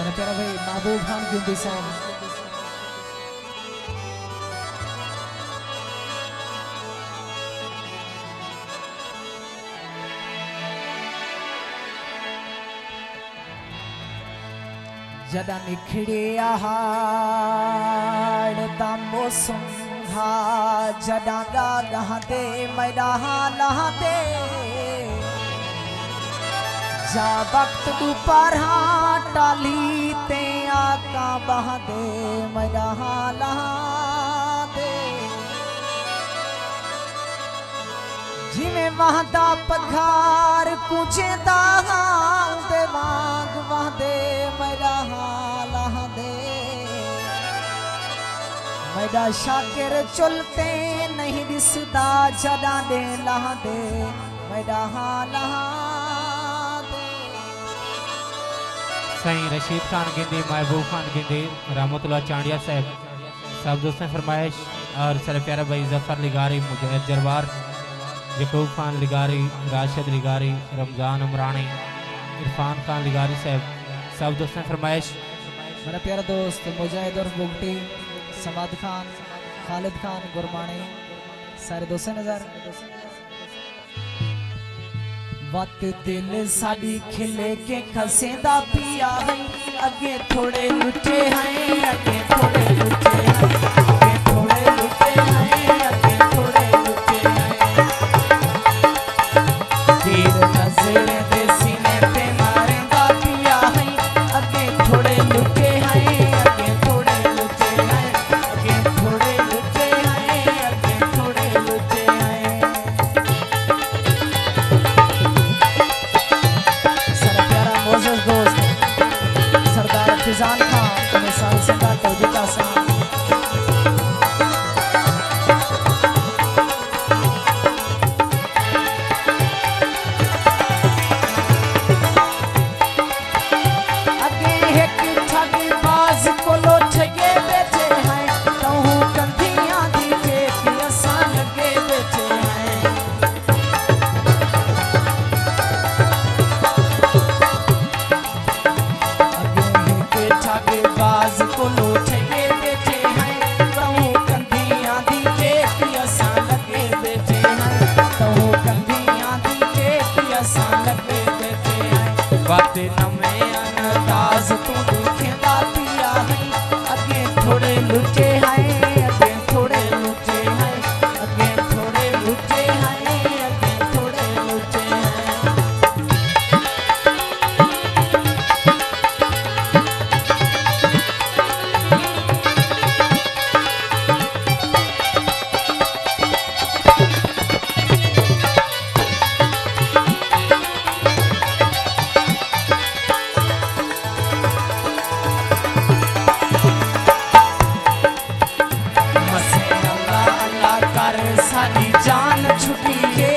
मेरा प्यारा भाई महबूब खान गिंदी साहब जदा निखड़े आहाड़ ता मौसम हा जदा गा गहते मैडा लहते जा वक्त ऊपर टाली ते आका बहदे मैडा लहते जिमें वहदा पघार कुछे दे वांग वहदे मैडा लहदे मैडा शाकिर चलते नहीं दिसदा जदा दे लहदे मैडा लहदे। साईं रशीद खान गिंदी महबूब खान गिंदी रहमतुल्लाह चांडिया साहब सब दोस्तों फरमाइश और सर प्यारा भाई जफर लिगारी मुजहिद जरवार यकूब खान लिगारी राशिद लिगारी रमजान उमरानी इरफान खान लिगारी साहब सब दोस्तों फरमाइश। मेरा प्यारा दोस्त मुजाहिद और बुगटी समाद खान खालिद खान गुरमानी सारे दोस्तों नजर वत दिल साड़ी खिले के खसेदा पिया है अगे थोड़े लुटे हैं अगे थोड़े लुटे हैं अगे थोड़े लुटे हैं अगे थोड़े लुटे हैं तीर नजर दे सीने पे मारेगा पिया है अगे थोड़े लुटे हैं अगे थोड़े लुटे हैं अगे थोड़े लुटे हैं अगे थोड़े लुटे हैं। दोस्त सरदार फिजान खान मिसाल से का तौजीका साहब अगे एक ठगी बाज को लोट के बेचे हैं कहूं कंधियां दी के आसान लगे बेचे हैं बाज को लोट के बेचे हैं कहूं कंधियां दी के आसान लगे बेचे हैं कहूं कंधियां दी के आसान लगे बेचे हैं बात नमे अंदाज तू दिखेगा पिया है अगे थोड़े लुटे हैं अगे थोड़े लुटे हैं अगे थोड़े लुटे हैं अगे थोड़े लुटे हैं। सारी जान छुटी है